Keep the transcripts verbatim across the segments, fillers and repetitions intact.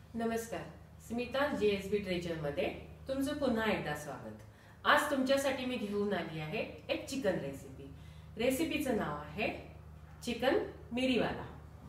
नमस्कार, Smita JSB treasure मध्ये तुमचं पुन्हा एकदा स्वागत। आज तुमच्यासाठी मी घेऊन आली आहे एक चिकन रेसिपी। रेसिपीचं नाव आहे चिकन मिरीवाला।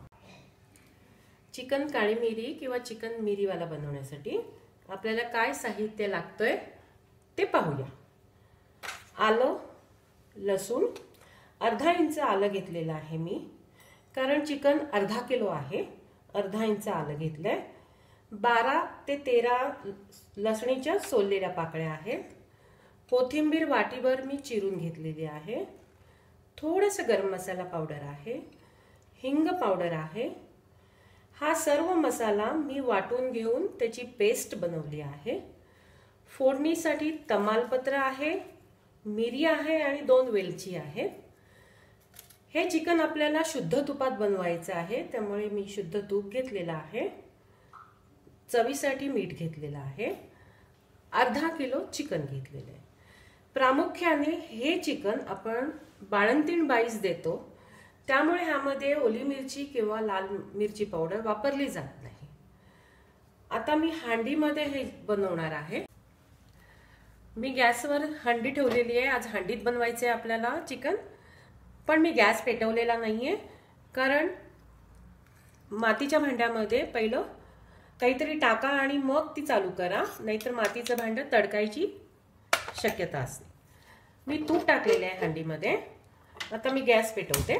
चिकन काळी मिरी किंवा चिकन मिरीवाला बनवण्यासाठी आपल्याला काय साहित्य लागतंय ते पाहूया। आलं, लसूण, अर्धा इंच आलं घेतलेलं आहे मी, कारण चिकन अर्धा किलो आहे। अर्धा इंच आलं घेतलंय। बारा ते तेरा लसणीच्या सोललेल्या पाकळ्या आहेत। कोथिंबीर वाटीभर मी चिरून घेतलेली आहे। थोडंसं गरम मसाला पावडर आहे, हिंग पावडर आहे। हा सर्व मसाला मी वाटून घेऊन त्याची पेस्ट बनवली आहे। फोडणीसाठी तमालपत्र आहे, मिरी आहे आणि दोन वेलची आहेत। हे चिकन आपल्याला शुद्ध तुपात बनवायचं आहे, त्यामुळे मी शुद्ध तूप घेतलेलं आहे। चवीसाठी मीठ घेतलेलं आहे। अर्धा किलो चिकन घेतलेलं आहे। प्रामुख्याने हे चिकन आपण बाळंतीण बाईस देतो, त्यामुळे ह्यामध्ये ओली मिरची किंवा लाल मिरची पावडर वापरली जात नाही। आता मी हांडीमध्ये हे बनवणार आहे। मी गॅसवर हंडी ठेवलेली आहे। आज हंडीत बनवायचे आहे आपल्याला चिकन, पण मी गॅस पेटवलेला नाहीये, कारण मातीच्या भांड्यामध्ये पहिलं काहीतरी टाका आणि मग ती चालू करा, नाहीतर मातीचं भांडं तडकायची शक्यता असते। मी तूप टाकलेले आहे हंडीमध्ये। आता मी गॅस पेटवते।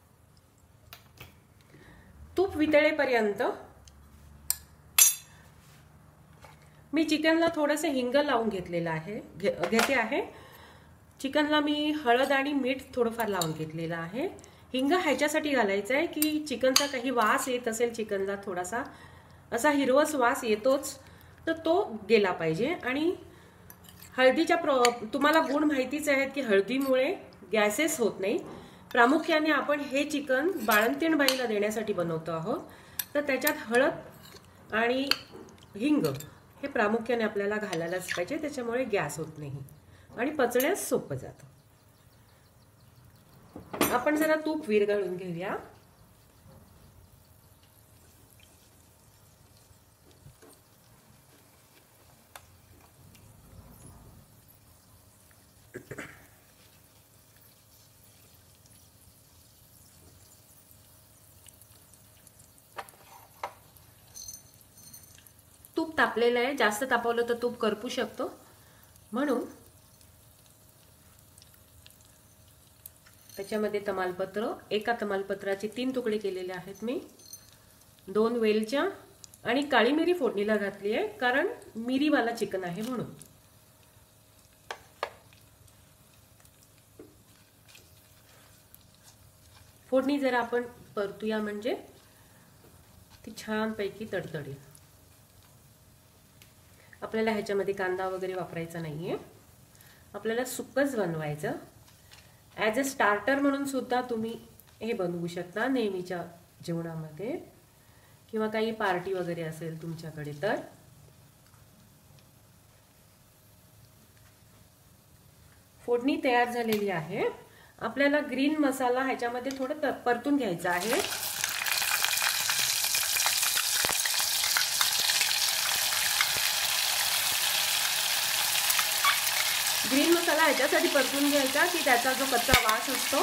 तूप वितळेपर्यंत मी चिकनला थोडंसं हिंग लावून घेतलेलं आहे घेते आहे। चिकनला मी हळद आणि मीठ थोडंफार लावून घेतलेलं आहे। हिंग ह्याच्यासाठी घालायचं आहे की चिकनचा काही वास येत असेल, चिकनला थोडासा असा हिरवस वास येतोच, तर तो गेला पाहिजे। आणि हळदीच्या तुम्हाला गुण माहितीच आहेत की हळदीमुळे गॅसेस होत नाही। प्रामुख्याने आपण हे चिकन बाळंतीण बाईला देण्यासाठी बनवतो आहोत, तर त्याच्यात हळद आणि हिंग हे प्रामुख्याने आपल्याला घालायलाच पाहिजे, त्याच्यामुळे गॅस होत नाही आणि पचण्यास सोपं जातं। आपण जरा तूप विरघळून घेऊया। तूप तापलेलं आहे। जास्त तापवलं तर तूप करपू शकतो, म्हणून त्याच्यामध्ये तमालपत्र, एका तमालपत्राचे तीन तुकडे केलेले आहेत मी, दोन वेलच्या आणि काळी मिरी फोडणीला घातली आहे, कारण मिरीवाला चिकन आहे म्हणून। फोडणी जरा आपण परतूया म्हणजे ती छानपैकी तडतडेल। आपल्याला ह्याच्यामध्ये कांदा वगैरे वापरायचा नाहीये, आपल्याला सुक्कच बनवायचं। ॲज अ स्टार्टर म्हणून सुद्धा तुम्ही हे बनवू शकता नेहमीच्या जेवणामध्ये, किंवा काही पार्टी वगैरे असेल तुमच्याकडे तर। फोडणी तयार झालेली आहे। आपल्याला ग्रीन मसाला ह्याच्यामध्ये थोडं परतून घ्यायचा आहे। ग्रीन मसाला ह्याच्यासाठी परतून घ्यायचा की त्याचा जो कच्चा वास असतो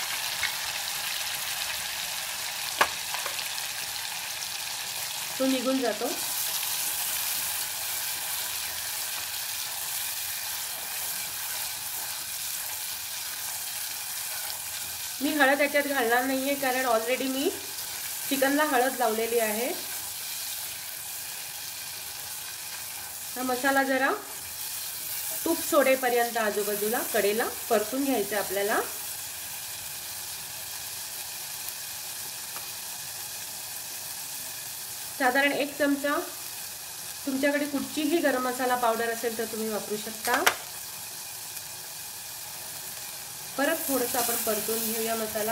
तो निघून जातो। मी हळद याच्यात घालणार नाहीये, कारण ऑलरेडी मी चिकनला हळद लावलेली आहे। हा मसाला जरा तूप सोडेपर्यंत आजूबाजूला कडेला परतून घ्यायचं आपल्याला। साधारण एक चमचा, तुमच्याकडे कुठचीही गरम मसाला पावडर असेल तर तुम्ही वापरू शकता। परत थोडंसं आपण परतून घेऊया मसाला।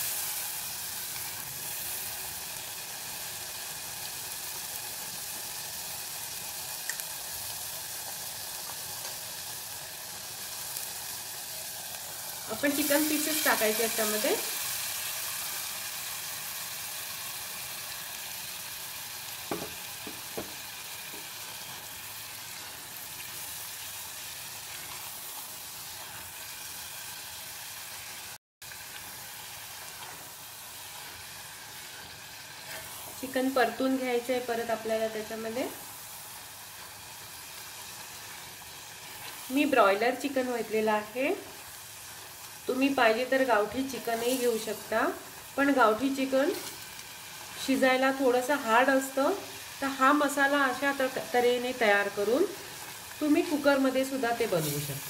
आपण चिकन पीसेस टाकायचे याच्यामध्ये। चिकन परतून घ्यायचं आहे परत आपल्याला त्याच्यामध्ये. मी ब्रॉयलर चिकन घेतलेलं आहे. तुम्ही पाहिजे तर गावठी चिकनही घेऊ शकता, पण गावठी चिकन शिजायला थोडंसं हार्ड असतं. तर हा मसाला अशा तऱ्हेने तयार करून तुम्ही कुकरमध्ये सुद्धा ते बनवू शकता.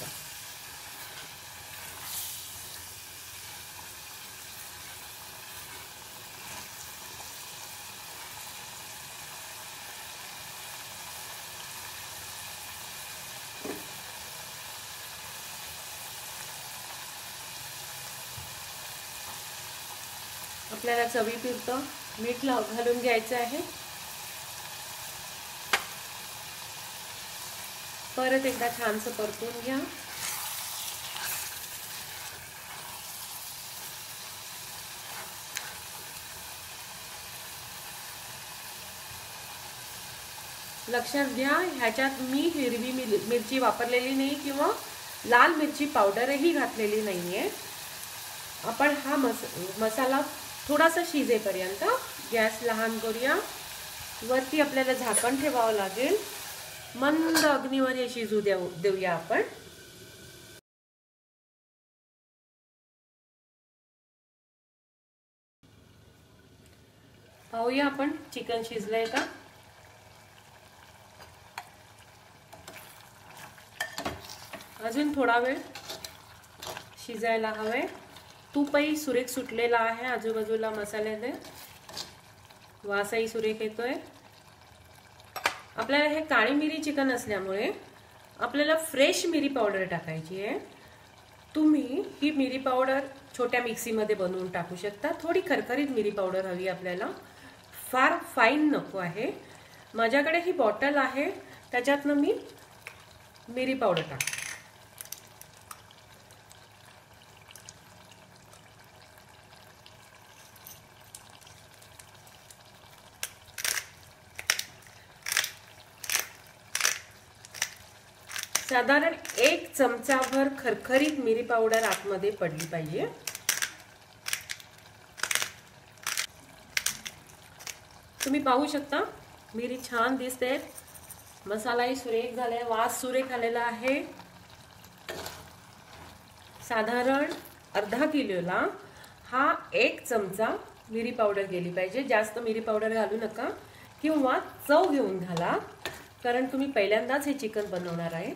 आपल्याला चवीपुरतं मीठ घालून घ्यायचं आहे. परत एकदा छानसं परतून घ्या. लक्षात घ्या, ह्याच्यात मी हिरवी मिरची वापरलेली नाही किंवा लाल मिरची पावडरही घातलेली नाहीये. आपण हा मस मसाला थोडासा शिजेपर्यंत गॅस लहान करूया. वरती आपल्याला झाकण ठेवावं लागेल. मंद अग्नीवर हे शिजू देऊ देऊया आपण. पाहूया आपण चिकन शिजलंय का. अजून थोडा वेळ शिजायला हवे. तूपही सुरेख सुटलेला आहे आजूबाजूला मसाल्याने, वासही सुरेख येतोय. आपल्याला हे काळी मिरी चिकन असल्यामुळे आपल्याला फ्रेश मिरी पावडर टाकायची आहे. तुम्ही ही मिरी पावडर छोट्या मिक्सीमध्ये बनवून टाकू शकता. थोडी खरखरीत मिरी पावडर हवी आपल्याला, फार फाईन नको आहे. माझ्याकडे ही बॉटल आहे, त्याच्यातनं मी मिरी पावडर टाकते. साधारण एक चमचाभर खरखरीत मिरी पावडर आतमध्ये पडली पाहिजे. तुम्ही पाहू शकता मिरी छान दिसते, मसालाही सुरेख झालाय, वास सुरेख आलेला आहे. साधारण अर्धा किलोला हा एक चमचा मिरी पावडर गेली पाहिजे. जास्त मिरी पावडर घालू नका किंवा चव घेऊन घाला, कारण तुम्ही पहिल्यांदाच हे चिकन बनवणार आहे.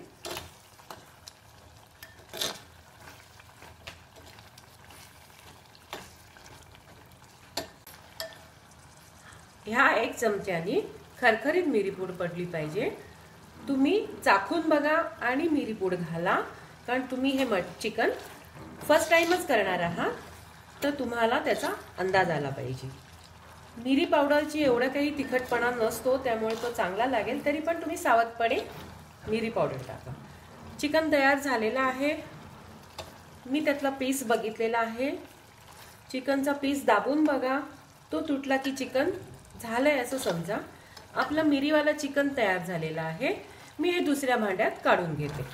ह्या एक चमच्यानी खरखरीत मिरीपूड पडली पाहिजे. तुम्ही चाखून बघा आणि मिरीपूड घाला, कारण तुम्ही हे चिकन फर्स्ट टाइमच करणार आहात, तर तुम्हाला त्याचा अंदाज आला पाहिजे. मिरी पावडरची एवढं काही तिखटपणा नसतो, त्यामुळे तो चांगला लागेल. तरी पण तुम्ही सावधपणे मिरी पावडर टाका. चिकन तयार झालेलं आहे. मी त्यातला पीस बघितलेला आहे. चिकनचा पीस दाबून बघा, तो तुटला की चिकन झालंय असं समजा. आपलं मिरीवाला चिकन तयार झालेलं आहे. मी हे दुसऱ्या भांड्यात काढून घेते.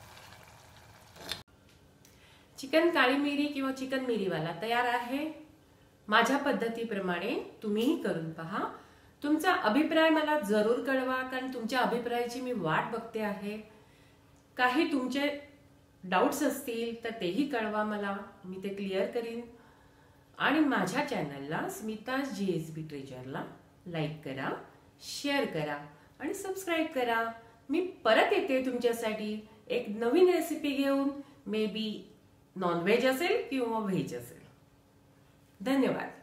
चिकन काळी मिरी किंवा चिकन मिरीवाला तयार आहे. माझ्या पद्धतीप्रमाणे तुम्हीही करून पहा. तुमचा अभिप्राय मला जरूर कळवा, कारण तुमच्या अभिप्रायाची मी वाट बघते आहे. काही तुमचे डाउट्स असतील तर तेही कळवा मला, मी ते क्लिअर करीन. आणि माझ्या चॅनलला स्मिताज जीएसबी ट्रेजरला लाईक करा, शेअर करा आणि सबस्क्राईब करा. मी परत येते तुमच्यासाठी एक नवीन रेसिपी घेऊन. मे बी नॉनव्हेज असेल किंवा व्हेज असेल. धन्यवाद.